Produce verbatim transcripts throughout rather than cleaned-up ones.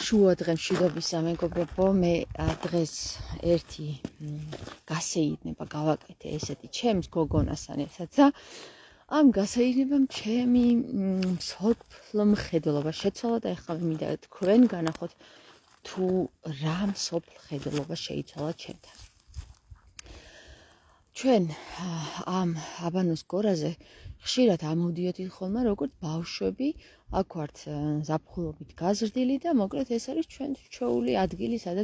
შუა დღე მშვიდობისა მეგობრებო, მე დღეს ერთი გასეირნება გავაკეთე ესეთი ჩემს გოგონასთან ერთად და ამ გასეირნებამ ჩემი მსოფლმხედველობა შეცვალა და ეხლა მინდა თქვენ განახოთ თუ რა მსოფლმხედველობა შეიცვალა ჩემთან. ჩვენ ამ აბანოს გორაზე ხშირად ამოდიოდით ხოლმე როგორც ბავშვები, აქ ვართ ზაფხულობით გაზრდილი და მოკლედ ეს არის ჩვენ ჩვეული ადგილი, სადაც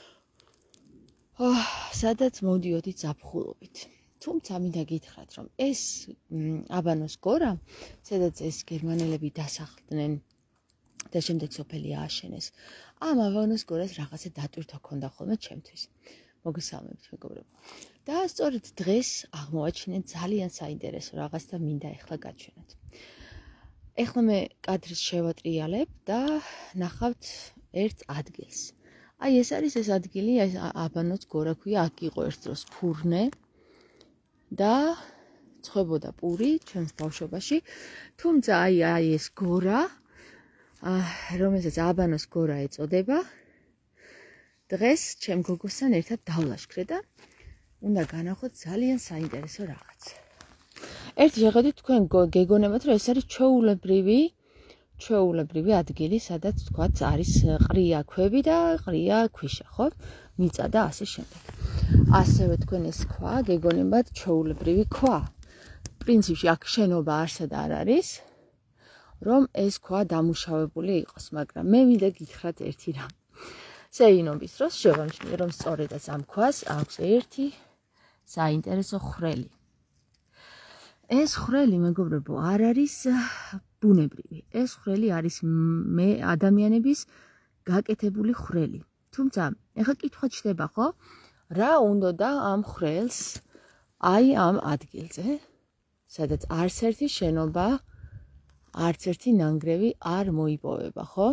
სადაც მოდიოდით ზაფხულობით. თუმცა მინდა გითხრათ, რომ ეს აბანოს გორა, სადაც ეს გერმანელები დასახლდნენ და შემდეგ სოფელი ააშენეს, ამ აბანოს გორას რაღაცა დატვირთვა ჰქონდა ხოლმე ჩემთვის. მოგესალმებით მეგობრებო. და სწორედ დღეს აღმოვაჩინეთ ძალიან საინტერესო რაღაც და მინდა ეხლა გაჩვენოთ. ეხლა მე კადრს შევატრიალებ და ნახავთ ერთ ადგილს. აი ეს არის ეს ადგილი, ეს აბანოს გორა ქვია, აქ იყო ერთ დროს ფურნე და ცხებოდა პური ჩვენს ბავშვობაში. თუმცა აი აი ეს გორა, რომელსაც აბანოს გორა ეწოდება, დღეს ჩემ გოგოსთან ერთად დავლაშქრე და უნდა განახოთ ძალიან საინტერესო რაღაც. ერთი შეხედვით თქვენ გეგონებათ, რომ ეს არის ჩვეულებრივი, ჩვეულებრივი ადგილი, სადაც თქვათ არის ყრია ქვები და ყრია ქვიშა, ხო? მიწა და ასე შემდეგ. ასევე თქვენ ეს ქვა გეგონებათ ჩვეულებრივი ქვა. პრინციპში აქ შენობა არსად არ არის, რომ ეს ქვა დამუშავებული იყოს, მაგრამ მე მინდა გითხრათ ერთი რამ. შეინობის დროს შევამჩნიე, რომ სწორედაც ამ ქვას აქვს ერთი საინტერესო ხვრელი. ეს ხვრელი, მეგობრებო, არ არის ბუნებრივი. ეს ხვრელი არის მე ადამიანების გაკეთებული ხვრელი. თუმცა, ეხლა კითხვა ჩდება, ხო? რა უნდა და ამ ხვრელს აი ამ ადგილზე, სადაც არც ერთი შენობა, არც ერთი ნანგრევი არ მოიპოვება, ხო?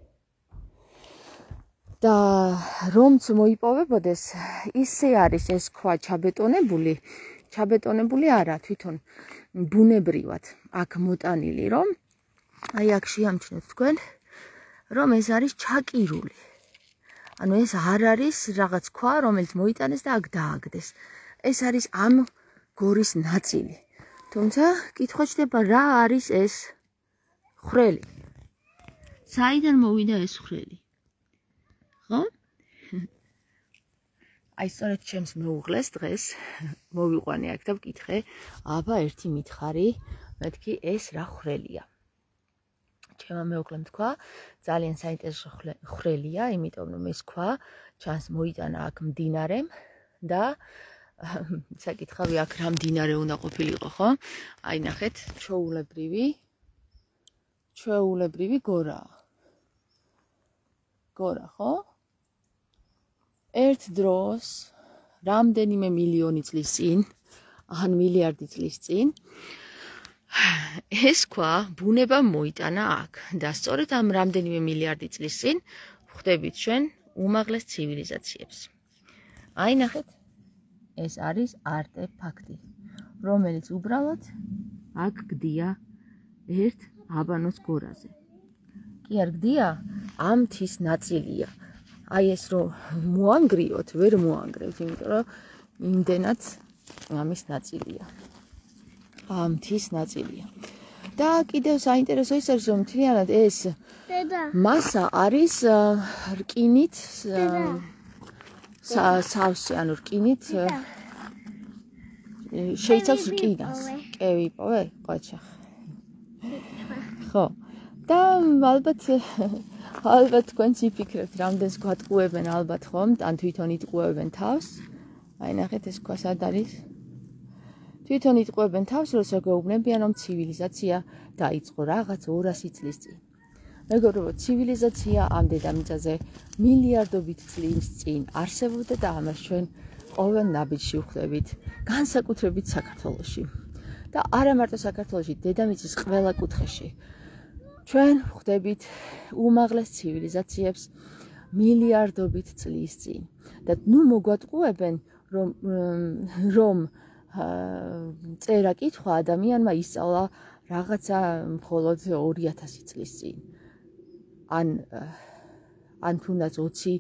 და რომც მოიპოვებოდეს, ისე არის ეს ქვა ჩაბეტონებული, ჩაბეტონებული არა, თვითონ ბუნებრივად აქ მოტანილი, რომ აი აქ შეამჩნევთ თქვენ, რომ ეს არის ჩაკირული. ანუ ეს არ არის რაღაც ქვა, რომელიც მოიტანეს და აქ დააგდეს. ეს არის ამ გორის ნაწილი. თუმცა კითხვა ჩდება, რა არის ეს ხვრელი? საიდან მოვიდა ეს ხვრელი? ხო? აი სწორედ ჩემს მეუღლეს დღეს მოვიყვანე აქ და ვკითხე, აბა ერთი მითხარი, მეთქი ეს რა ხვრელია. ჩემმა მეუღლემ თქვა, ძალიან საინტერესო ხვრელია, იმიტომ რომ ეს ქვა ჩანს მოიტანა აქ მდინარემ და საკითხავი აქ რა მდინარე უნდა ყოფილიყო, ხო? აი ნახეთ, ჩვეულებრივი ჩვეულებრივი გორაა. გორა, ხო? ერთ დროს, რამდენიმე მილიონი წლის წინ, ან მილიარდი წლის წინ, ეს ქვა ბუნებამ მოიტანა აქ. და სწორედ ამ რამდენიმე მილიარდი წლის წინ ვხვდებით ჩვენ უმაღლეს ცივილიზაციებს. აი ნახეთ, ეს არის არტეფაქტი, რომელიც უბრალოდ აქ გდია ერთ აბანოს გორაზე. კი არ გდია, ამ მთის ნაწილია. აი ეს რომ მოანგრიოთ, ვერ მოანგრევთ, იმიტომ რომ იმდენად ამის ნაწილია. ამ მთის ნაწილია. და კიდევ საინტერესო ის არის, რომ მთლიანად ეს მასა არის რკინით, სავსე, ანუ რკინით შეიცავს რკინას. კი ვიპოვე, ყოჩა. ხო. და ალბათ ალბათ თქვენც იფიქრებთ, რამდენს გვატყუებენ ალბათ ხომ, ან თვითონ იტყუებენ თავს. აი ნახეთ ეს ქვა სად არის? თვითონ იტყუებენ თავს, როცა გვეუბნებიან, რომ ცივილიზაცია დაიწყო რაღაც ორასი წლის წინ. მეგობრებო, ცივილიზაცია ამ დედამიწაზე მილიარდობით წლის წინ არსებობდა და ამას ჩვენ ყოველ ნაბიჯში ვხვდებით, განსაკუთრებით საქართველოში. და არა მარტო საქართველოში, დედამიწის ყველა კუთხეში. ჩვენ ვხვდებით უმაღლეს ცივილიზაციებს მილიარდობით წლის წინ. და ნუ მოგვატყუებენ, რომ რომ წერა კითხვა ადამიანმა ისწავლა რაღაცა მხოლოდ ორი ათასი წლის წინ. ან ან თუნდაც ოცი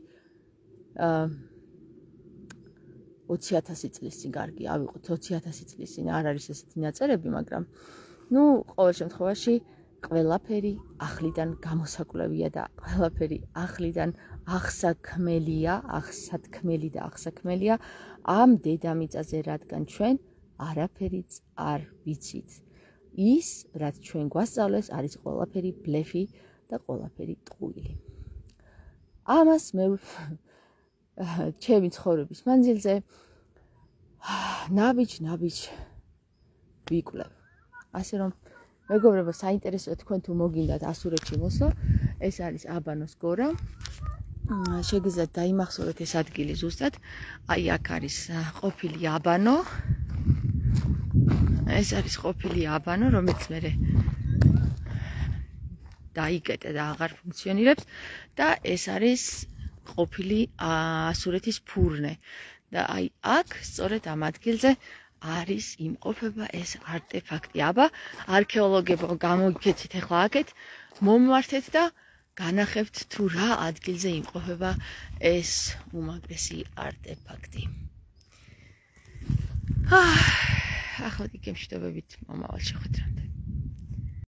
ოცი ათასი წლის წინ კარგი ავიღოთ ოცი ათასი წლის წინ არ არის ესეთი ნაწერები, მაგრამ ნუ ყოველ შემთხვევაში ყველაფერი ახლიდან გამოსაკვლევია და ყველაფერი ახლიდან აღსაქმელია, აღსათქმელი და აღსაქმელია ამ დედამიწაზე, რადგან ჩვენ არაფერიც არ ვიცით. ის, რაც ჩვენ გვასწავლეს, არის ყველაფერი ბლეფი და ყველაფერი ტყუილი. ამას მე ჩემი ცხოვრების მანძილზე ნაბიჯ-ნაბიჯ ვიკვლევ. ასე რომ მეგობრებო, საინტერესოა თქვენ თუ მოგინდათ ასურეთში მოსვლა, ეს არის აბანოს გორა. შეგიძლიათ დაიმახსოვრეთ ეს ადგილი ზუსტად. აი აქ არის ყოფილი აბანო. ეს არის ყოფილი აბანო, რომელიც მე დაიკეტა და აღარ ფუნქციონირებს და ეს არის ყოფილი ასურეთის ფურნე. და აი აქ სწორედ ამ ადგილზე არის იმყოფება ეს არტეფაქტი. აბა არქეოლოგებო გამოგიქეცით ახლა აქეთ, მომმართეთ და განახებთ თუ რა ადგილზე იმყოფება ეს უმაგრესი არტეფაქტი. ახლა კი გემშვიდობებით მომავალ შეხვედრამდე.